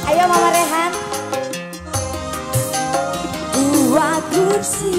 Ayo Mama Rehan. Dua kursi.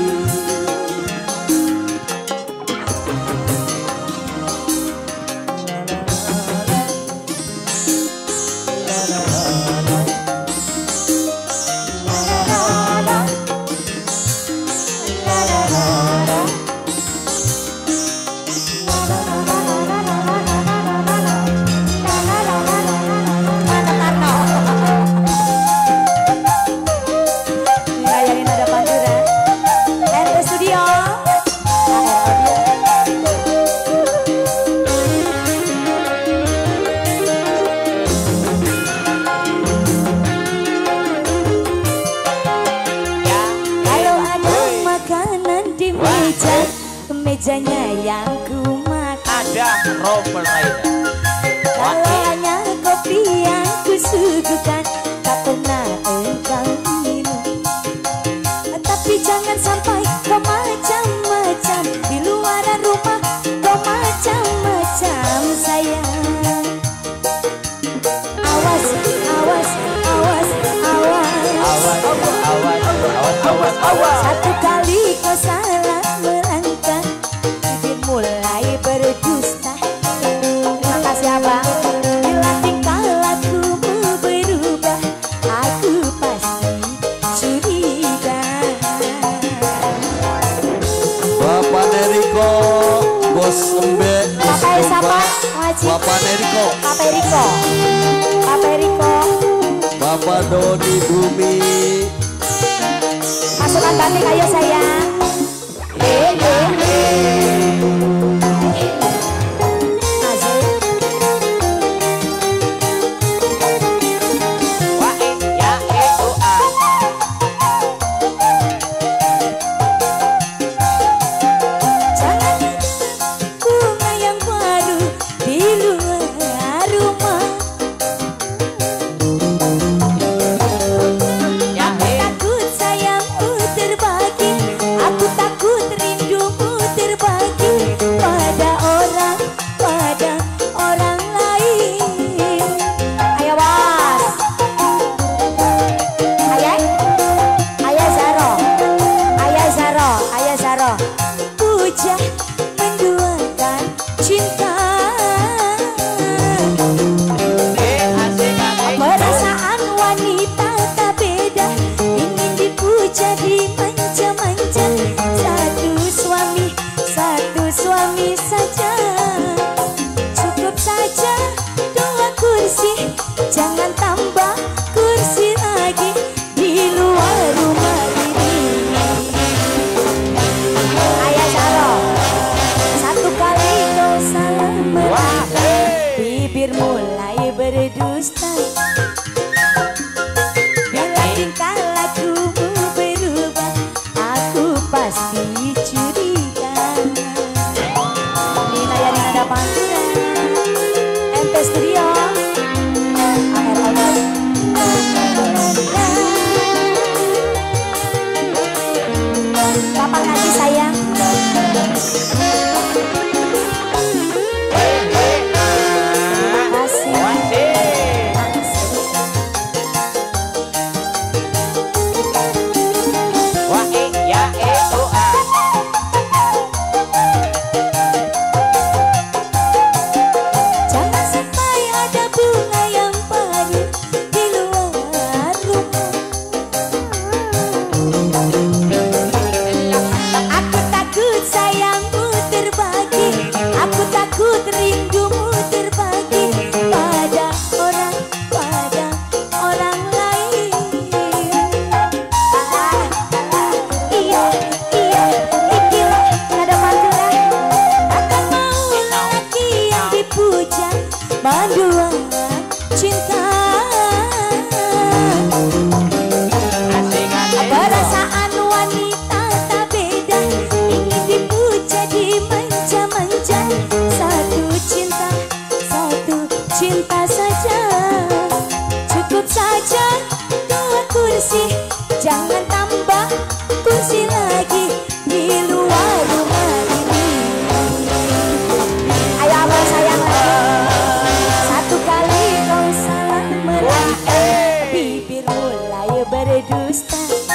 Mejanya yang kumakan ada rompel lainnya. Kalau hanya kopi yang kusuguhkan tak pernah engkau minum. Tapi jangan sampai kau macam-macam di luar rumah, kau macam-macam sayang. Awas, awas, awas, awas, Awas, awas, awas, awas, awas. satu kali kau salah melangkah mulai berdusta. Terima kasih abang. Bila tingkah lakumu berubah, aku pasti curiga. Bapak Neriko, Bos Embe, Bapak siapa? Wajib. Bapak Neriko, Bapak Eriko. Bapak Eriko. Bapak Dodi Bumi. Pasukan batik ayo sayang. Puja menduakan cinta, perasaan wanita tak beda, ingin dipuja dimanja-manja. Satu suami saja, cukup saja dua kursi, jangan tambah kursi lagi di luar rumah ini. Bibir mulai berdusta. Bila tingkah lakumu berubah, aku pasti curiga. Nina ya Nina ada panggilan MP Studio. Kapan lagi sayang? Jangan tambah kursi lagi di luar rumah ini. Ayo abang sayang lagi. Satu kali kau salah melangkah. bibir mulai berdusta.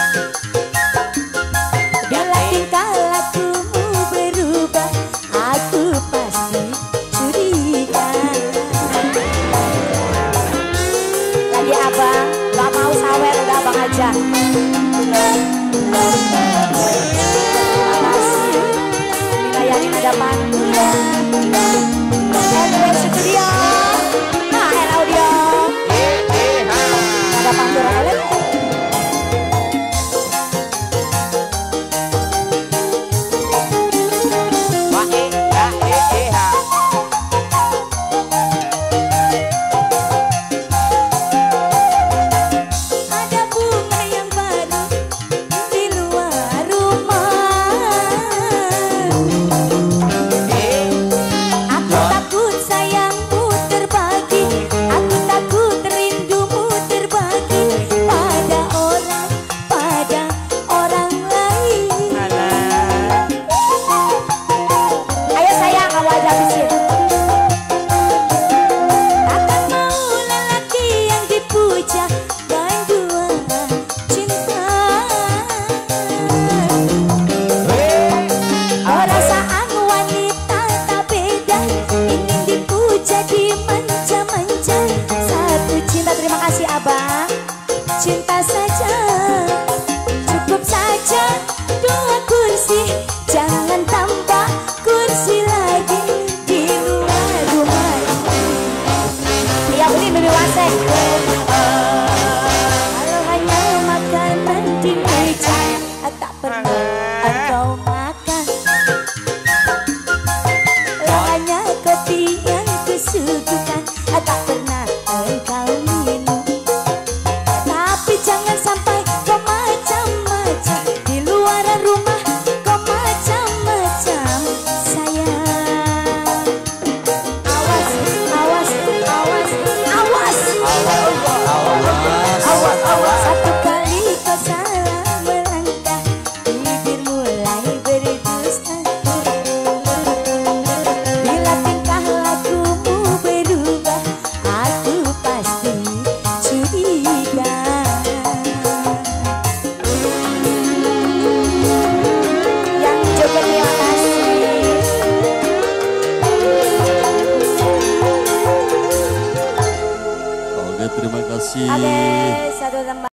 Bila tingkah lakumu berubah, aku pasti curiga. Lagi abang, gak mau sawer, udah abang aja. Makasih, dilayani ada panggilan. Edwin Studio, nah Audio, ada panggilan elektrik. Ada bunga yang baru di luar rumah. Aku takut sayangmu terbagi, aku takut rindumu terbagi pada orang lain. Ayo sayang, kamu aja habisin. Takkan mau lelaki yang dipuja bandua cinta. Perasaan wanita tak beda, ingin dipuja dimanja-manja. Satu cinta, terima kasih abang. Cinta saja, cukup saja. Dua kursi, jangan tambah kursi lagi di luar rumah. Iya beli Bibi Wasek. Kalau hanya makanan di meja, tak pernah engkau makan. Kalau hanya kopi yang kusuguhkan, tak pernah engkau minum. Tapi jangan sampai kau macam-macam di luar rumah, kau macam-macam sayang. Awas, awas, awas, awas, awas, awas. Satu kali kau salah melangkah, bibir mulai berdusta. Bila tingkah lakumu berubah, aku pasti curiga. Yang joget terima kasih. Oke, terima kasih. Oke, satu tempat.